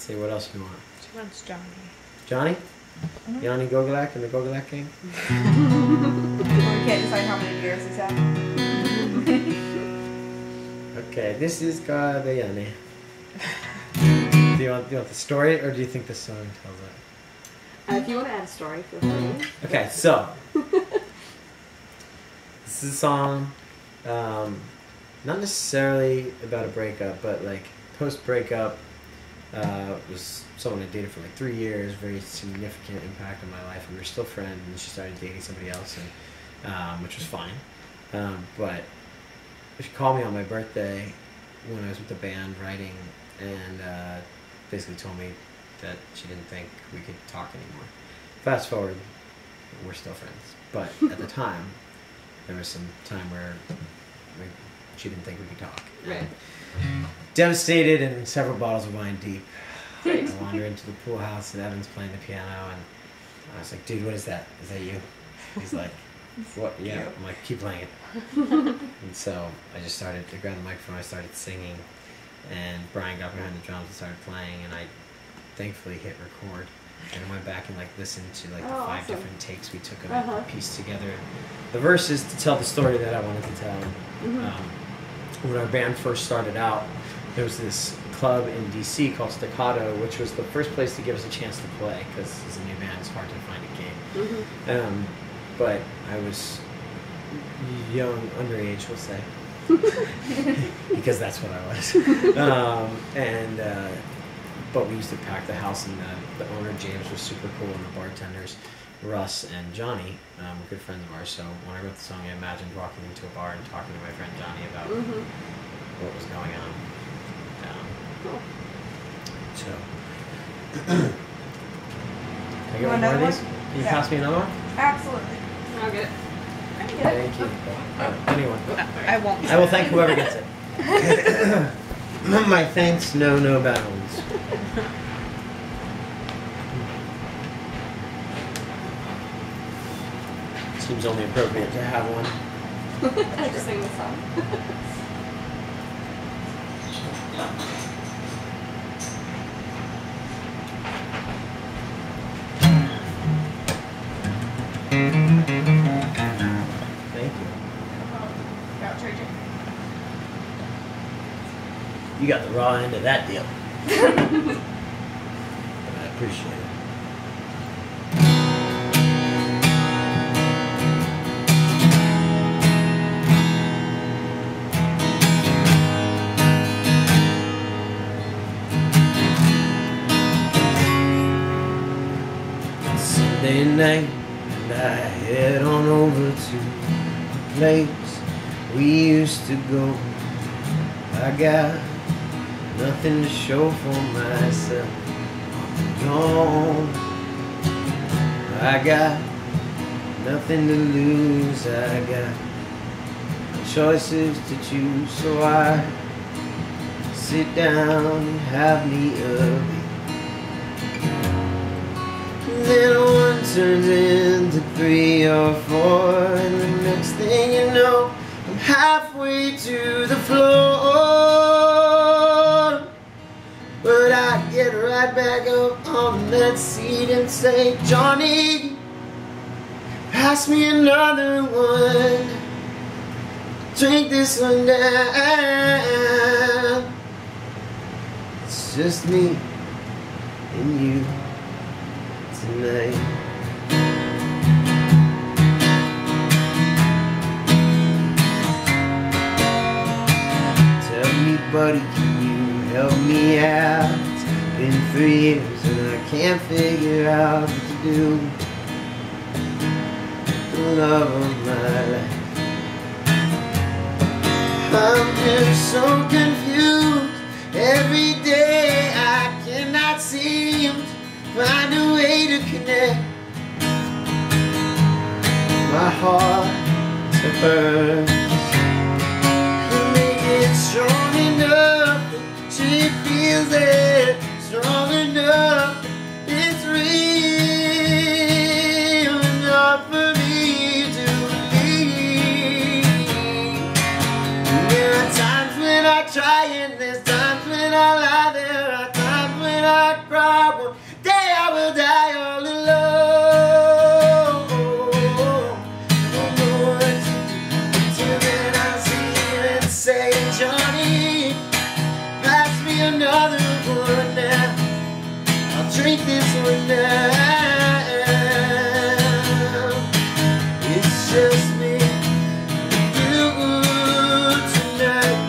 see, what else do you want? She wants Johnny. Johnny? Johnny Gogolak and the Gogolak Gang? We can't decide how many years he's had. Okay, this is the Yanni. Do you want the story, or do you think the song tells it? If you want to add a story, feel free. Okay, so this is a song, not necessarily about a breakup, but like post-breakup. Was someone I dated for like 3 years, very significant impact on my life. We were still friends, and she started dating somebody else, and which was fine. But she called me on my birthday when I was with the band writing, and basically told me that she didn't think we could talk anymore. Fast forward, we're still friends. But at the time, there was some time where she didn't think we could talk. Right. Devastated and several bottles of wine deep, I wander into the pool house and Evan's playing the piano, and I was like, dude, what is that? Is that you? He's like, what? Yeah. I'm like, keep playing it. And so I just started to grab the microphone, I started singing, and Brian got behind the drums and started playing, and I thankfully hit record. And I went back and like listened to like the 5 different takes we took of it and pieced together the verses to tell the story that I wanted to tell. When our band first started out, there was this club in DC called Staccato, which was the first place to give us a chance to play, because as a new band it's hard to find a gig. But I was young, underage, we'll say, because that's what I was. But we used to pack the house, and the owner, James, was super cool, and the bartenders, Russ and Johnny, were good friends of ours. So when I wrote the song, I imagined walking into a bar and talking to my friend Johnny about what was going on. Cool. So, can I get one more of these? Can you pass me another one? Absolutely. I'll get it. Thank you. Anyone. I won't. I will thank whoever gets it. My thanks know no bounds. Seems only appropriate to have one. I just sing the song. Thank you. Got charging. You got the raw end of that deal. I appreciate it. Sunday night, and I head on over to the place we used to go. I got nothing to show for myself. No, I got nothing to lose. I got choices to choose, so I sit down and have me a beer. Then one turns into 3 or 4, and the next thing you know, I'm halfway to the floor. But I get right back up on that seat and say, Johnny, pass me another one. Drink this one down. It's just me and you tonight. Tell me, buddy, can you help me out? It's been 3 years and I can't figure out what to do. The love of my life, I'm just so confused. Every day I cannot seem to find a way to connect my heart to hers. And make it strong enough that she feels it, strong enough that it's real enough for me to believe. There are times when I try and there's times when I lie. There are times when I just me. Feel good tonight.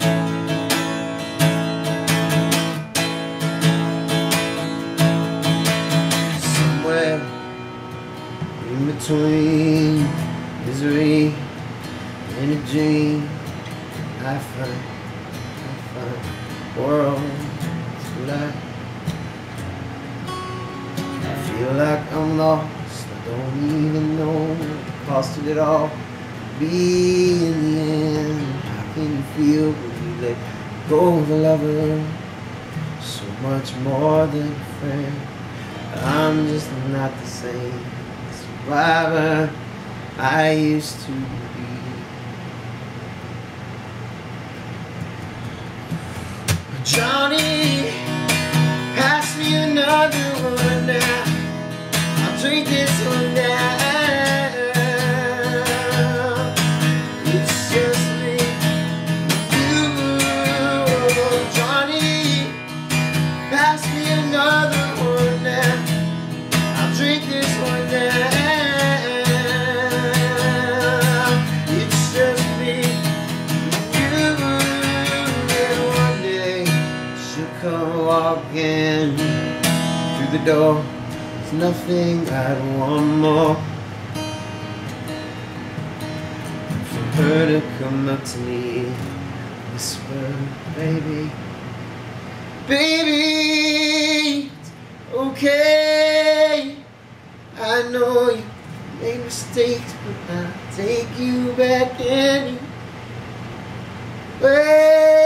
Somewhere in between misery and a dream, I find worlds collide. I feel like I'm lost, I don't even know the cost of it all. Be in the end, how can you feel when you let go of a lover? So much more than a friend. I'm just not the same survivor I used to be. Johnny, pass me another one now. I'll drink this one down. It's just me, you, Johnny. Pass me another one now. I'll drink this one down. It's just me, you, and one day she'll come walking through the door. There's nothing I'd want more for her to come up to me, whisper, baby, baby, it's okay. I know you made mistakes, but I'll take you back anyway.